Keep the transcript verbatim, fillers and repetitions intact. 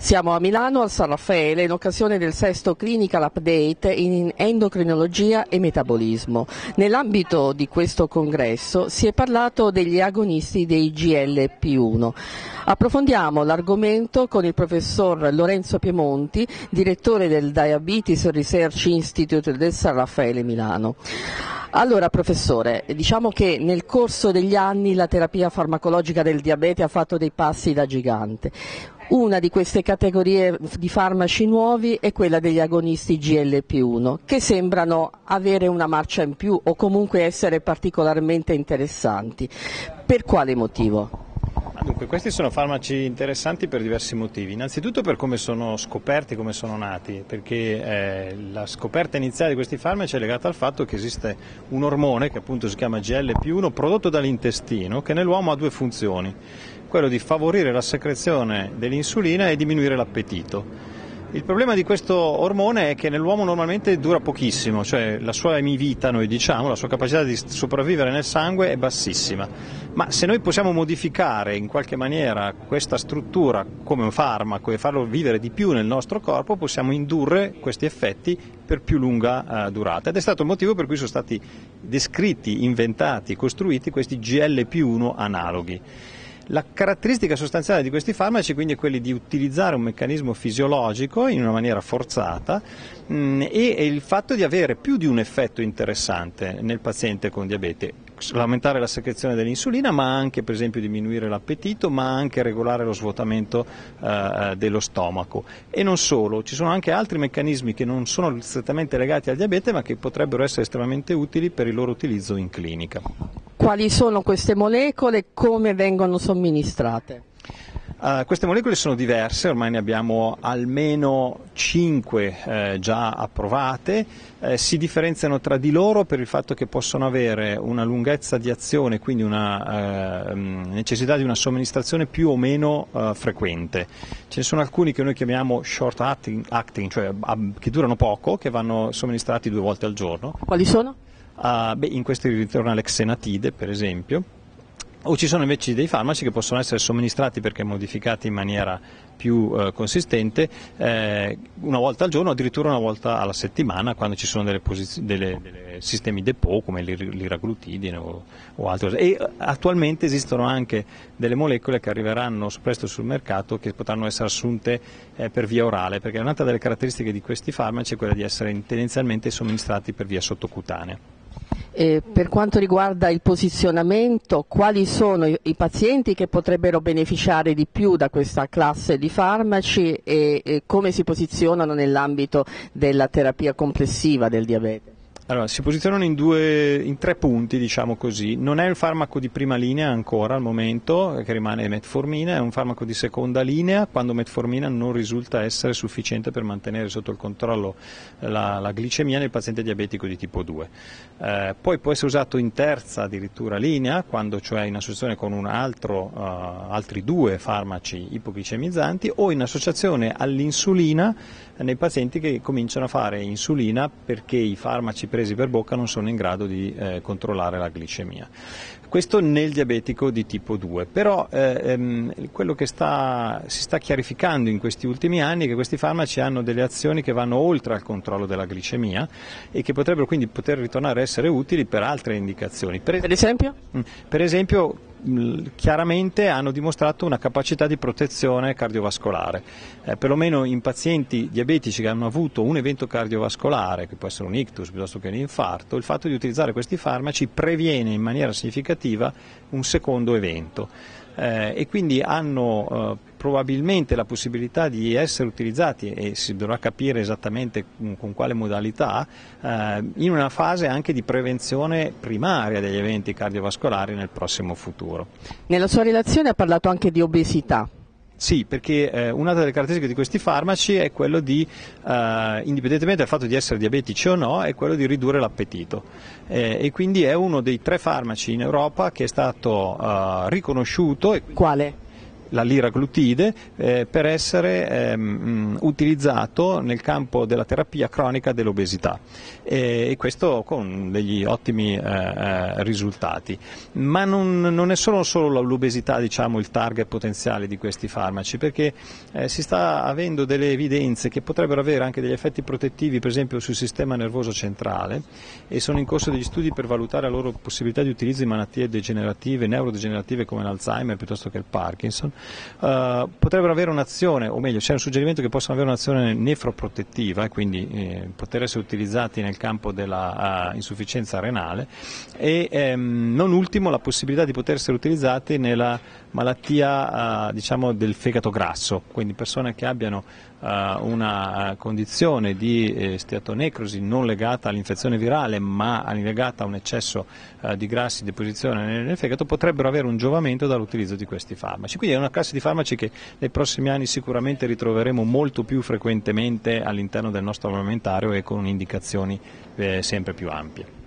Siamo a Milano al San Raffaele in occasione del sesto Clinical Update in endocrinologia e metabolismo. Nell'ambito di questo congresso si è parlato degli agonisti dei G L P uno. Approfondiamo l'argomento con il professor Lorenzo Piemonti, direttore del Diabetes Research Institute del San Raffaele Milano. Allora professore, diciamo che nel corso degli anni la terapia farmacologica del diabete ha fatto dei passi da gigante. Una di queste categorie di farmaci nuovi è quella degli agonisti G L P uno, che sembrano avere una marcia in più o comunque essere particolarmente interessanti. Per quale motivo? Dunque, questi sono farmaci interessanti per diversi motivi. Innanzitutto per come sono scoperti, come sono nati, perché eh, la scoperta iniziale di questi farmaci è legata al fatto che esiste un ormone che appunto si chiama G L P uno prodotto dall'intestino che nell'uomo ha due funzioni, quello di favorire la secrezione dell'insulina e diminuire l'appetito. Il problema di questo ormone è che nell'uomo normalmente dura pochissimo, cioè la sua emivita, noi diciamo, la sua capacità di sopravvivere nel sangue è bassissima, ma se noi possiamo modificare in qualche maniera questa struttura come un farmaco e farlo vivere di più nel nostro corpo, possiamo indurre questi effetti per più lunga uh, durata, ed è stato il motivo per cui sono stati descritti, inventati, costruiti questi G L P uno analoghi. La caratteristica sostanziale di questi farmaci quindi è quella di utilizzare un meccanismo fisiologico in una maniera forzata mh, e, e il fatto di avere più di un effetto interessante nel paziente con diabete, aumentare la secrezione dell'insulina, ma anche per esempio diminuire l'appetito, ma anche regolare lo svuotamento eh, dello stomaco. E non solo, ci sono anche altri meccanismi che non sono strettamente legati al diabete ma che potrebbero essere estremamente utili per il loro utilizzo in clinica. Quali sono queste molecole e come vengono somministrate? Uh, queste molecole sono diverse, ormai ne abbiamo almeno cinque eh, già approvate, eh, si differenziano tra di loro per il fatto che possono avere una lunghezza di azione, quindi una eh, necessità di una somministrazione più o meno eh, frequente. Ce ne sono alcuni che noi chiamiamo short acting, acting cioè ab- che durano poco, che vanno somministrati due volte al giorno. Quali sono? Uh, beh, in questi ritorna l'exenatide per esempio, o ci sono invece dei farmaci che possono essere somministrati perché modificati in maniera più eh, consistente eh, una volta al giorno, addirittura una volta alla settimana quando ci sono delle, delle, delle sistemi depot come l'iraglutidine o, o altre cose. E attualmente esistono anche delle molecole che arriveranno presto sul mercato che potranno essere assunte eh, per via orale, perché un'altra delle caratteristiche di questi farmaci è quella di essere tendenzialmente somministrati per via sottocutanea. E per quanto riguarda il posizionamento, quali sono i, i pazienti che potrebbero beneficiare di più da questa classe di farmaci e, e come si posizionano nell'ambito della terapia complessiva del diabete? Allora, si posizionano in, due, in tre punti, diciamo così. Non è il farmaco di prima linea ancora al momento, che rimane metformina, è un farmaco di seconda linea quando metformina non risulta essere sufficiente per mantenere sotto il controllo la, la glicemia nel paziente diabetico di tipo due. Eh, poi può essere usato in terza addirittura linea, quando cioè in associazione con un altro, uh, altri due farmaci ipoglicemizzanti o in associazione all'insulina nei pazienti che cominciano a fare insulina perché i farmaci presi per bocca non sono in grado di eh, controllare la glicemia. Questo nel diabetico di tipo due, però eh, ehm, quello che sta, si sta chiarificando in questi ultimi anni è che questi farmaci hanno delle azioni che vanno oltre al controllo della glicemia e che potrebbero quindi poter ritornare a essere utili per altre indicazioni. Per, per esempio? Per esempio chiaramente hanno dimostrato una capacità di protezione cardiovascolare, eh, perlomeno in pazienti diabetici che hanno avuto un evento cardiovascolare, che può essere un ictus piuttosto che un infarto, il fatto di utilizzare questi farmaci previene in maniera significativa un secondo evento. Eh, e quindi hanno eh, probabilmente la possibilità di essere utilizzati, e si dovrà capire esattamente con, con quale modalità, eh, in una fase anche di prevenzione primaria degli eventi cardiovascolari nel prossimo futuro. Nella sua relazione ha parlato anche di obesità. Sì, perché eh, una delle caratteristiche di questi farmaci è quello di, eh, indipendentemente dal fatto di essere diabetici o no, è quello di ridurre l'appetito. Eh, e quindi è uno dei tre farmaci in Europa che è stato eh, riconosciuto. E Quale? la liraglutide, eh, per essere ehm, utilizzato nel campo della terapia cronica dell'obesità, e, e questo con degli ottimi eh, risultati. Ma non, non è solo, solo l'obesità, diciamo, il target potenziale di questi farmaci, perché eh, si sta avendo delle evidenze che potrebbero avere anche degli effetti protettivi, per esempio sul sistema nervoso centrale, e sono in corso degli studi per valutare la loro possibilità di utilizzo in malattie degenerative, neurodegenerative come l'Alzheimer piuttosto che il Parkinson. Uh, potrebbero avere un'azione, o meglio c'è un suggerimento che possano avere un'azione nefroprotettiva e quindi eh, poter essere utilizzati nel campo della uh, insufficienza renale, e ehm, non ultimo la possibilità di poter essere utilizzati nella malattia uh, diciamo del fegato grasso, quindi persone che abbiano uh, una condizione di eh, steatonecrosi non legata all'infezione virale ma legata a un eccesso uh, di grassi di deposizione nel, nel fegato, potrebbero avere un giovamento dall'utilizzo di questi farmaci. Quindi è una classe di farmaci che nei prossimi anni sicuramente ritroveremo molto più frequentemente all'interno del nostro armamentario e con indicazioni eh, sempre più ampie.